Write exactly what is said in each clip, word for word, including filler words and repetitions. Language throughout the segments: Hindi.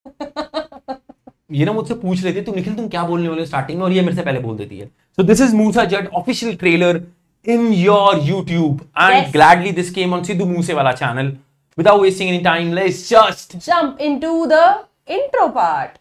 ये ना मुझसे पूछ लेती है, तुम निखिल तुम क्या बोलने वाले स्टार्टिंग में, और ये मेरे से पहले बोल देती है. So this is Moosa Jatt official trailer in your YouTube, and yes. gladly this came on Sidhu Moosewala channel. Without wasting any time, let's just jump into the intro part.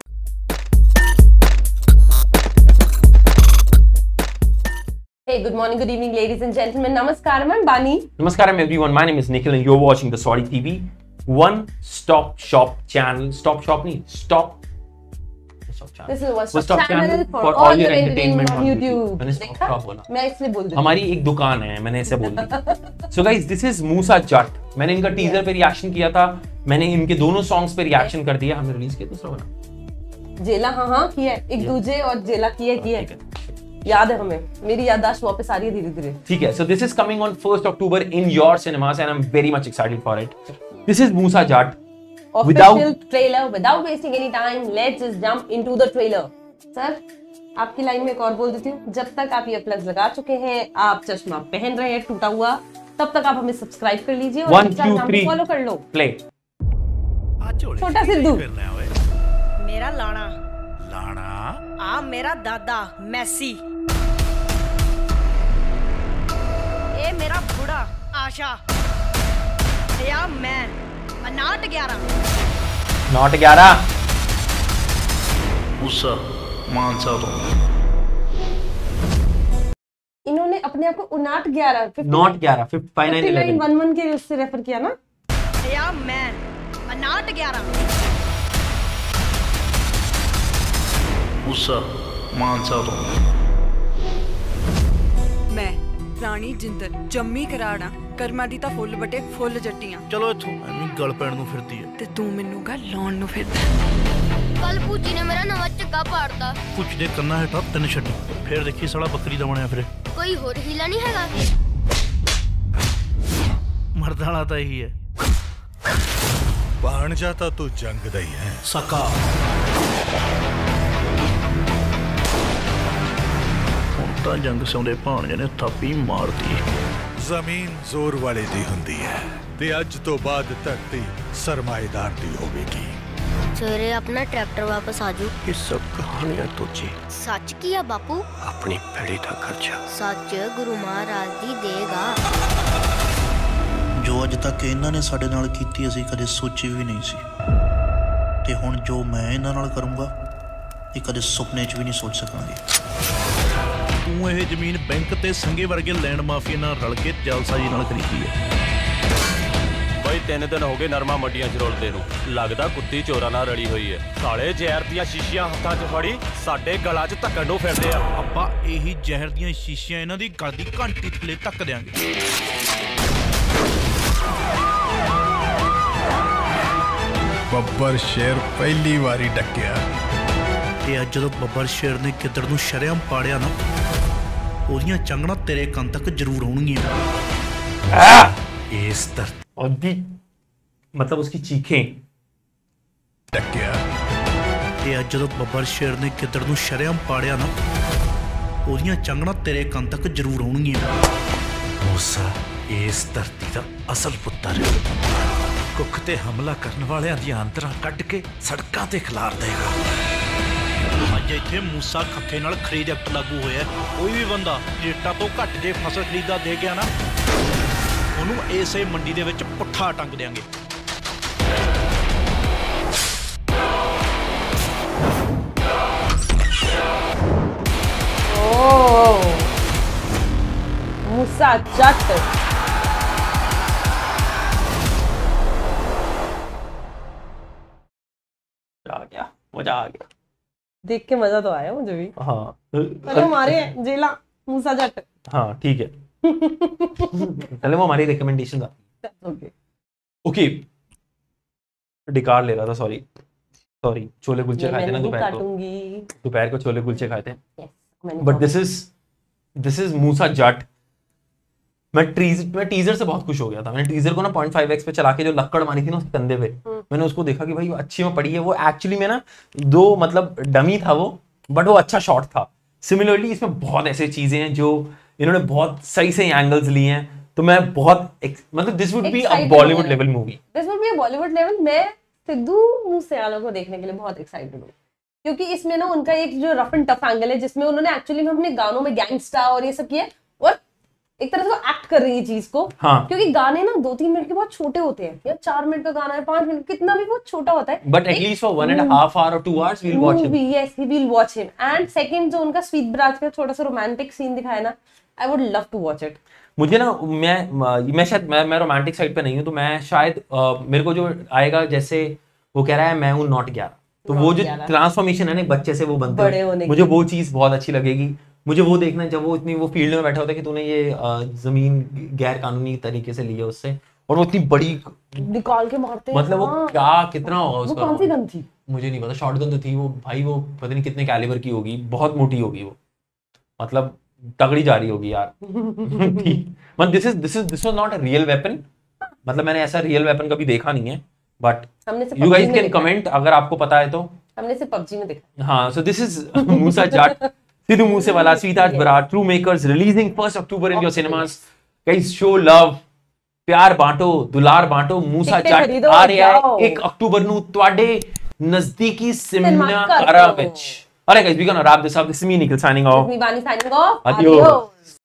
Hey, good morning, good evening, ladies and gentlemen. Namaskaram, I'm Bani. Namaskaram everyone, my name is Nikhil and you're watching the Saudi T V One Stop Shop channel. Stop Shop nahi, Stop This is a one stop channel for all your entertainment on YouTube. मैंने stop shop बोला, मैं इसलिए बोल देती हूँ. हमारी एक दुकान है, मैंने ऐसे बोल दिया. So guys, this is Moosa Jat. मैंने इनका टीजर पे रिएक्शन किया था, मैंने इनके दोनों सॉन्ग्स पे रिएक्शन कर दिया. हमने रिलीज किया दूसरा वाला जेला. हाँ हाँ किया है, एक दूजे और जेला किया किया है, याद है हमें. मेरी याददाश्त वापस आ रही है धीरे धीरे. ठीक है. So this is coming on first October in your cinemas and I'm very much excited for it. This is Moosa Jat. Official without, trailer. Without wasting any time, let's just jump into the trailer. Sir, आपकी लाइन में एक और बोल देती हूँ. जब तक आप ये प्लग लगा चुके हैं, आप चश्मा पहन रहे हैं टूटा हुआ, तब तक आप हमें सब्सक्राइब कर लीजिए और इंस्टाग्राम पे फॉलो कर लो. प्ले. छोटा सिद्धू. मेरा लाना लाना आ मेरा दादा मैसी. ए मेरा बुढ़ा आशा. या मैं अनाट ग्यारह. नॉट ग्यारह. मूसा मानसा तो इन्होंने अपने आप को उनाट ग्यारह नॉट ग्यारह five nine eleven one one के उससे रेफर किया ना. या मैं अनाट ग्यारह. मूसा मानसा तो मैं ਰਾਣੀ ਜਿੰਦਲ ਜੰਮੀ ਕਰਾੜਾਂ ਕਰਮਾਂ ਦੀ ਤਾਂ ਫੁੱਲ ਬਟੇ ਫੁੱਲ ਜੱਟੀਆਂ. ਚਲੋ ਇੱਥੋਂ ਐਵੇਂ ਗਲ ਪੈਣ ਨੂੰ ਫਿਰਦੀ ਹੈ ਤੇ ਤੂੰ ਮੈਨੂੰ ਗਾ ਲਾਉਣ ਨੂੰ ਫਿਰਦਾ. ਕੱਲ ਭੂਜੀ ਨੇ ਮੇਰਾ ਨਵਾਂ ਝੱਗਾ ਪਾੜਦਾ. ਭੂਜੀ ਦੇ ਕੰਨਾਂ ਹੇਠਾਂ ਤਿੰਨ ਛੱਡੀ, ਫਿਰ ਦੇਖੀ ਸਾਲਾ ਬੱਕਰੀ ਦਾ ਬਣਿਆ ਫਿਰੇ. ਕੋਈ ਹੋਰ ਹੀਲਾ ਨਹੀਂ ਹੈਗਾ. ਮਰਦਾਂ ਵਾਲਾ ਤਾਂ ਇਹੀ ਹੈ. ਭਾਣਜਾ ਤਾਂ ਤੂੰ ਜੰਗ ਦਾ ਹੀ ਹੈ ਸਕਾ. ਤਾਂ ਜੰਗ ਸਿਉਂਦੇ ਭਾਣਜੇ ਨੇ ਥਾਪੀ ਮਾਰਦੀ. ਜ਼ਮੀਨ ਜ਼ੋਰ ਵਾਲੇ ਦੀ ਹੁੰਦੀ ਹੈ ਤੇ ਅੱਜ ਤੋਂ ਬਾਅਦ ਧਰਤੀ ਸਰਮਾਏਦਾਰ ਦੀ ਹੋਵੇਗੀ. ਸਵੇਰੇ ਆਪਣਾ ਟਰੈਕਟਰ ਵਾਪਸ ਆਜੂ. ਇਹ ਸਭ ਕਹਾਣੀਆਂ ਤੋਜੀ. ਸੱਚ ਕੀ ਆ ਬਾਪੂ? ਆਪਣੀ ਪੈੜੀ ਦਾ ਖਰਚਾ ਸੱਚ ਗੁਰੂ ਮਹਾਰਾਜ ਦੀ ਦੇਗਾ. ਜੋ ਅੱਜ ਤੱਕ ਇਹਨਾਂ ਨੇ ਸਾਡੇ ਨਾਲ ਕੀਤੀ ਅਸੀਂ ਕਦੇ ਸੋਚੀ ਵੀ ਨਹੀਂ ਸੀ, ਤੇ ਹੁਣ ਜੋ ਮੈਂ ਇਹਨਾਂ ਨਾਲ ਕਰੂੰਗਾ ਇਹ ਕਦੇ ਸੁਪਨੇ 'ਚ ਵੀ ਨਹੀਂ ਸੋਚ ਸਕਾਂਗੇ. ਤੂੰ ਇਹ ਜ਼ਮੀਨ ਬੈਂਕ ਤੇ ਸੰਗੇ ਵਰਗੇ ਲੈਂਡ ਮਾਫੀਆ ਨਾਲ ਰਲ ਕੇ ਜਾਲਸਾਜੀ ਨਾਲ ਖਰੀਦੀ ਹੈ. ਬਈ ਤਿੰਨ ਦਿਨ ਹੋ ਗਏ ਨਰਮਾ ਮੰਡੀਆਂ 'ਚ ਰੋਲਦੇ ਨੂੰ. ਲੱਗਦਾ ਕੁੱਤੀ ਚੋਰਾਂ ਨਾਲ ਰਲੀ ਹੋਈ ਹੈ. ਸਾਲੇ ਜ਼ਹਿਰ ਦੀਆਂ ਸ਼ੀਸ਼ੀਆਂ ਹੱਥਾਂ 'ਚ ਫੜੀ ਸਾਡੇ ਗਲਾਂ 'ਚ ਧੱਕਣ ਨੂੰ ਫਿਰਦੇ ਆ. ਆਪਾਂ ਇਹੀ ਜ਼ਹਿਰ ਦੀਆਂ ਸ਼ੀਸ਼ੀਆਂ ਇਹਨਾਂ ਦੀ ਗਲ ਦੀ ਘੰਟੀ ਥੱਲੇ ਧੱਕ ਦਿਆਂਗੇ. ਬੱਬਰ ਸ਼ੇਰ ਪਹਿਲੀ ਵਾਰੀ ਡੱਕਿਆ. ਤੇ ਅੱਜ ਜਦੋਂ ਬੱਬਰ ਸ਼ੇਰ ਨੇ ਕਿੱਦੜ ਨੂੰ ਸ਼ਰੇਆਮ ਪਾੜਿਆ ਨਾ, ਉਹਦੀਆਂ ਚੰਗਣਾ ਤੇਰੇ ਕੰਨ ਤੱਕ ਜ਼ਰੂਰ ਆਉਣਗੀਆਂ. ਇਸ ਧਰਤੀ मतलब उसकी चीखें. ਡੱਕਿਆ. ਤੇ ਅੱਜ ਜਦੋਂ ਬੱਬਰ ਸ਼ੇਰ ਨੇ ਕਿੱਦੜ ਨੂੰ ਸ਼ਰੇਆਮ ਪਾੜਿਆ ਨਾ, ਉਹਦੀਆਂ ਚੰਗਣਾ ਤੇਰੇ ਕੰਨ ਤੱਕ ਜ਼ਰੂਰ ਆਉਣਗੀਆਂ. ਮੂਸਾ ਇਸ ਧਰਤੀ ਦਾ ਅਸਲ ਪੁੱਤਰ ਕੁੱਖ ਤੇ ਹਮਲਾ ਕਰਨ ਵਾਲਿਆਂ ਦੀਆਂ ਅੰਦਰਾਂ ਕੱਢ ਕੇ ਸੜਕਾਂ ਤੇ ਖਿਲਾਰ ਦੇਗਾ. ਅੱਜ ਇੱਥੇ ਮੂਸਾ ਖੱਖੇ ਨਾਲ ਖਰੀਦ ਐਕਟ ਲਾਗੂ ਹੋਇਆ. ਕੋਈ ਵੀ ਬੰਦਾ ਰੇਟਾਂ ਤੋਂ ਘੱਟ ਜੇ ਫਸਲ ਖਰੀਦਾ ਦੇ ਗਿਆ ਨਾ, ਉਹਨੂੰ ਇਸੇ ਮੰਡੀ ਦੇ ਵਿੱਚ ਪੁੱਠਾ ਟੰਗ ਦਿਆਂਗੇ. ओह, मूसा जट. आ गया, मजा आ गया. देख के मजा तो आया मुझे भी. हाँ चलो हमारे जेला मूसा जट. हाँ ठीक है. चले वो हमारी रिकमेंडेशन था. Okay okay. डिकार ले रहा था. सॉरी सॉरी छोले कुलचे खाए थे ना दोपहर को. दोपहर को छोले कुलचे खाए थे. But this is this is Moosa Jatt. मैं टीज मैं टीजर से बहुत खुश हो गया था. मैंने टीजर को ना पॉइंट फाइव एक्स पे चला के जो लक्कड़ मारी थी ना उसके कंधे पे, मैंने उसको देखा कि भाई वो अच्छी में पड़ी है. वो एक्चुअली में ना दो मतलब डमी था वो, बट वो अच्छा शॉट था. सिमिलरली इसमें बहुत ऐसे चीजें हैं जो इन्होंने बहुत सही सही एंगल्स लिए हैं. तो मैं बहुत मतलब this would be a Bollywood level movie. This would be a Bollywood level. मैं सिद्धू मूसेवाला को देखने के लिए बहुत एक्साइटेड हूँ, क्योंकि इसमें ना उनका एक जो रफ एंड टफ एंगल है जिसमें उन्होंने एक्चुअली में अपने गानों में गैंगस्टर और ये सब किया और एक तरह से वो एक्ट कर रही है चीज को। हाँ। क्योंकि गाने ना दो तीन मिनट के बहुत छोटे होते हैं, या चार मिनट का गाना है, पांच मिनट कितना भी बहुत छोटा होता है, but at least for one and half hour और two hours we will watch him. Yes we will watch him. And second जो उनका स्वीट ब्राज का छोटा सा रोमांटिक सीन दिखाया ना, I would love to watch it. मुझे ना मैं मैं शायद मैं मैं रोमांटिक साइड पे नहीं हूँ, तो मैं शायद आ, मेरे को जो आएगा, जैसे वो कह रहा है मैं हूँ नॉट ग्यारह, तो वो जो ट्रांसफॉर्मेशन है ना बच्चे से वो बनते हैं, मुझे वो चीज बहुत अच्छी लगेगी। मुझे वो देखना है जब वो इतनी वो फील्ड में बैठा होता है कि तूने ये जमीन गैर कानूनी तरीके से ली है उससे, और वो इतनी बड़ी निकाल के मारते, मतलब वो हाँ। क्या कितना होगा वो उसका, कौन सी गन थी मुझे नहीं पता, शॉटगन तो थी वो भाई, वो पता नहीं कितने कैलिबर की होगी, बहुत मोटी होगी वो, मतलब तगड़ी जा रही होगी यार। मतलब this is this is this was not a real weapon, मतलब मैंने ऐसा रियल वेपन कभी देखा नहीं है, but you guys can comment अगर आपको पता है तो। हमने से पबजी में देखा। हाँ, so this is Moosa Jatt, Sidhu Moosewala, Sweetaj Brar, true makers, releasing first October in your cinemas. Guys show love, प्यार बांटो, दुलार बांटो, मूसा जाट आ रहा है एक अक्टूबर ਨੂੰ ਤੁਹਾਡੇ ਨਜ਼ਦੀਕੀ ਸਿਨੇਮਾ ਘਰਾਂ ਵਿੱਚ। Alright guys, we're gonna wrap this up. This is me Nikhil signing off. This is me Vani signing off. Adios.